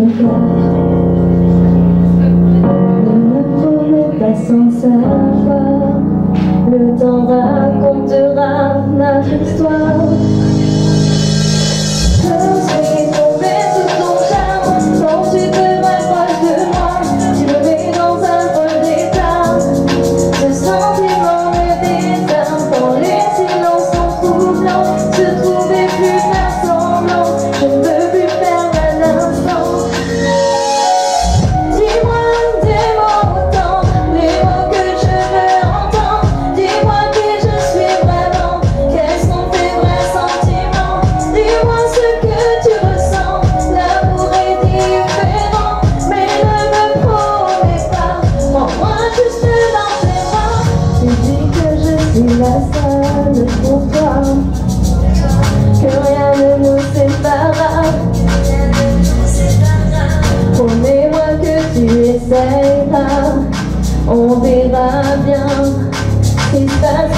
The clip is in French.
cœur. Ne me promets pas sans savoir, le temps racontera notre histoire. Je suis tombée sous ton charme, quand tu te rapproches de moi, tu me mets dans un drôle d'état. Ce sentiment me désarme, quand les silences sont troublants, se trouver plus faire semblant, je ne peux plus faire un instant. Dis-moi des mots autant, les mots que je veux entendre. Dis-moi qui je suis vraiment, quels sont tes vrais sentiments. Dis-moi ce que tu ressens, l'amour est différent, mais ne me promets pas, prends-moi juste dans tes bras. Tu dis que je suis la seule pour toi, que rien ne nous séparera. Promets-moi que tu essaieras, on verra bien ce qui se passe.